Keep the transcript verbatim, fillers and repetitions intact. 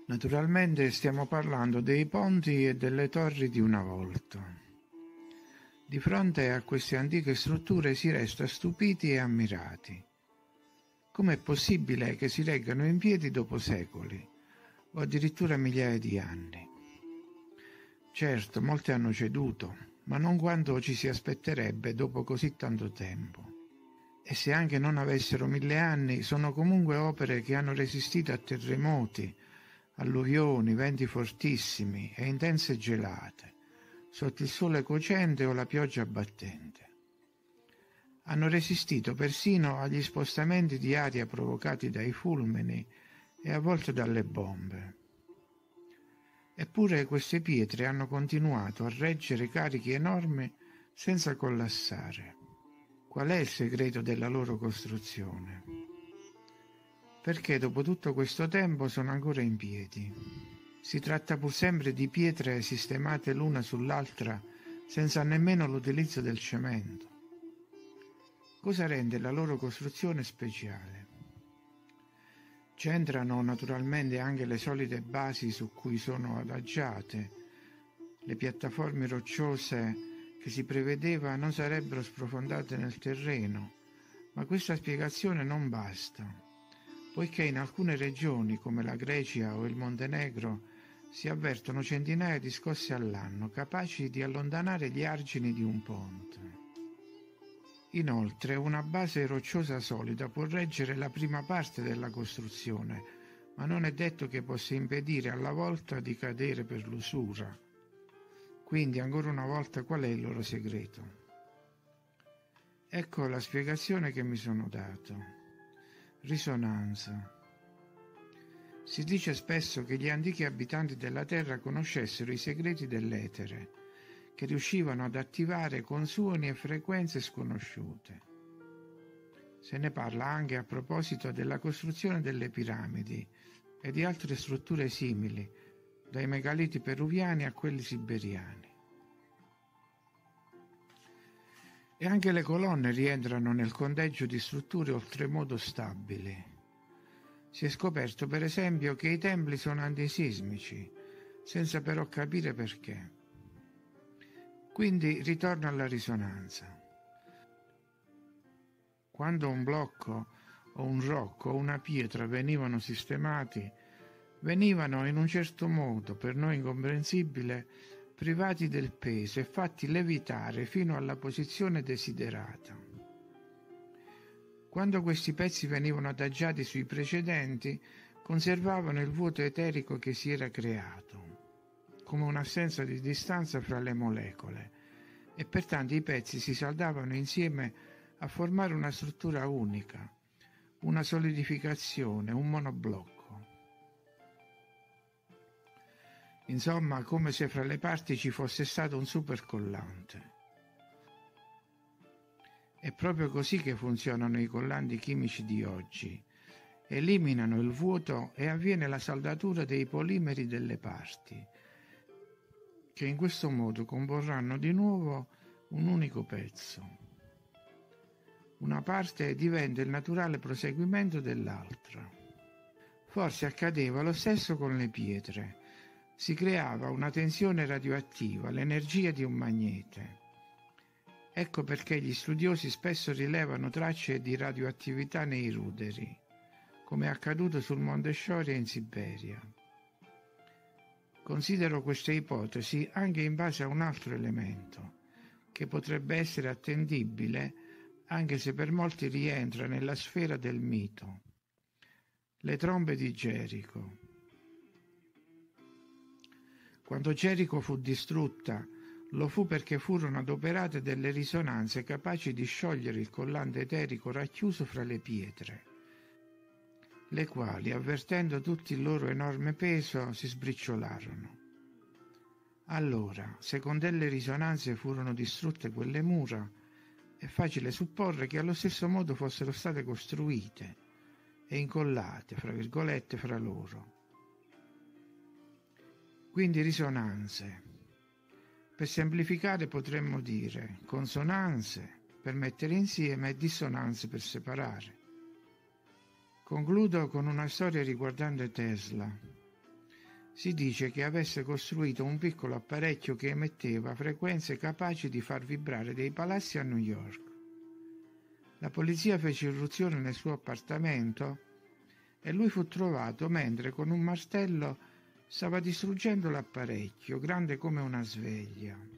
Naturalmente stiamo parlando dei ponti e delle torri di una volta. Di fronte a queste antiche strutture si resta stupiti e ammirati. Com'è possibile che si reggano in piedi dopo secoli, o addirittura migliaia di anni? Certo, molte hanno ceduto, ma non quanto ci si aspetterebbe dopo così tanto tempo. E se anche non avessero mille anni, sono comunque opere che hanno resistito a terremoti, alluvioni, venti fortissimi e intense gelate, sotto il sole cocente o la pioggia battente. Hanno resistito persino agli spostamenti di aria provocati dai fulmini e a volte dalle bombe. Eppure queste pietre hanno continuato a reggere carichi enormi senza collassare. Qual è il segreto della loro costruzione? Perché dopo tutto questo tempo sono ancora in piedi? Si tratta pur sempre di pietre sistemate l'una sull'altra senza nemmeno l'utilizzo del cemento. Cosa rende la loro costruzione speciale? C'entrano naturalmente anche le solide basi su cui sono adagiate, le piattaforme rocciose che si prevedeva non sarebbero sprofondate nel terreno, ma questa spiegazione non basta, poiché in alcune regioni come la Grecia o il Montenegro si avvertono centinaia di scosse all'anno, capaci di allontanare gli argini di un ponte. Inoltre, una base rocciosa solida può reggere la prima parte della costruzione, ma non è detto che possa impedire alla volta di cadere per l'usura. Quindi, ancora una volta, qual è il loro segreto? Ecco la spiegazione che mi sono dato. Risonanza. Si dice spesso che gli antichi abitanti della Terra conoscessero i segreti dell'etere, che riuscivano ad attivare con suoni e frequenze sconosciute. Se ne parla anche a proposito della costruzione delle piramidi e di altre strutture simili, dai megaliti peruviani a quelli siberiani. E anche le colonne rientrano nel conteggio di strutture oltremodo stabili. Si è scoperto per esempio che i templi sono antisismici, senza però capire perché. Quindi ritorno alla risonanza. Quando un blocco o un rocco o una pietra venivano sistemati, venivano in un certo modo, per noi incomprensibile, privati del peso e fatti levitare fino alla posizione desiderata. Quando questi pezzi venivano adagiati sui precedenti, conservavano il vuoto eterico che si era creato, come un'assenza di distanza fra le molecole, e pertanto i pezzi si saldavano insieme a formare una struttura unica, una solidificazione, un monoblocco. Insomma, come se fra le parti ci fosse stato un supercollante. È proprio così che funzionano i collanti chimici di oggi. Eliminano il vuoto e avviene la saldatura dei polimeri delle parti, che in questo modo comporranno di nuovo un unico pezzo. Una parte diventa il naturale proseguimento dell'altra. Forse accadeva lo stesso con le pietre. Si creava una tensione radioattiva, l'energia di un magnete. Ecco perché gli studiosi spesso rilevano tracce di radioattività nei ruderi, come è accaduto sul Monte Shoria in Siberia. Considero queste ipotesi anche in base a un altro elemento, che potrebbe essere attendibile anche se per molti rientra nella sfera del mito: le trombe di Gerico. Quando Gerico fu distrutta, lo fu perché furono adoperate delle risonanze capaci di sciogliere il collante eterico racchiuso fra le pietre, le quali, avvertendo tutto il loro enorme peso, si sbriciolarono. Allora, se con delle risonanze furono distrutte quelle mura, è facile supporre che allo stesso modo fossero state costruite e incollate, fra virgolette, fra loro. Quindi risonanze. Per semplificare potremmo dire consonanze per mettere insieme e dissonanze per separare. Concludo con una storia riguardante Tesla. Si dice che avesse costruito un piccolo apparecchio che emetteva frequenze capaci di far vibrare dei palazzi a New York. La polizia fece irruzione nel suo appartamento e lui fu trovato mentre con un martello stava distruggendo l'apparecchio, grande come una sveglia.